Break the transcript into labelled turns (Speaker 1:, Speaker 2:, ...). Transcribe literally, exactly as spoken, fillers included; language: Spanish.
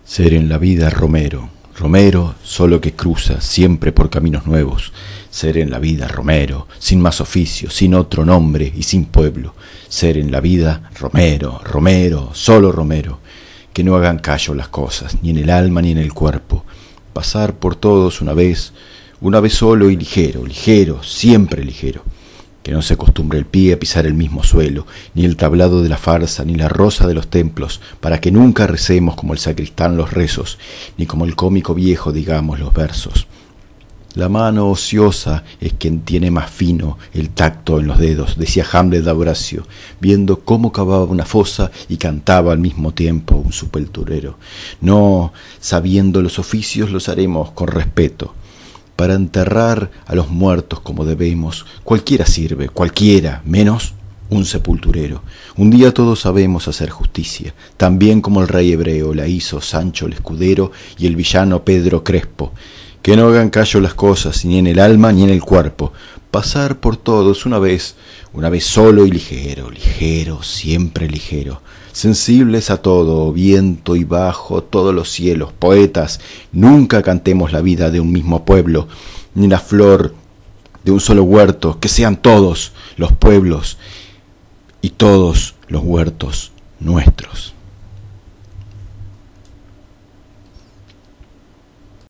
Speaker 1: Ser en la vida Romero, Romero solo que cruza siempre por caminos nuevos. Ser en la vida Romero, sin más oficio, sin otro nombre y sin pueblo. Ser en la vida Romero, Romero, solo Romero. Que no hagan callo las cosas, ni en el alma ni en el cuerpo. Pasar por todos una vez, una vez solo y ligero, ligero, siempre ligero. Que no se acostumbre el pie a pisar el mismo suelo, ni el tablado de la farsa, ni la rosa de los templos, para que nunca recemos como el sacristán los rezos, ni como el cómico viejo digamos los versos. La mano ociosa es quien tiene más fino el tacto en los dedos, decía Hamlet de Horacio, viendo cómo cavaba una fosa y cantaba al mismo tiempo un sepulturero. No, sabiendo los oficios los haremos con respeto. Para enterrar a los muertos como debemos, cualquiera sirve, cualquiera, menos un sepulturero. Un día todos sabemos hacer justicia, tan bien como el rey hebreo la hizo Sancho el Escudero y el villano Pedro Crespo. Que no hagan callo las cosas, ni en el alma ni en el cuerpo. Pasar por todos una vez, una vez solo y ligero, ligero, siempre ligero. Sensibles a todo, viento y bajo, todos los cielos, poetas, nunca cantemos la vida de un mismo pueblo, ni la flor de un solo huerto, que sean todos los pueblos y todos los huertos nuestros.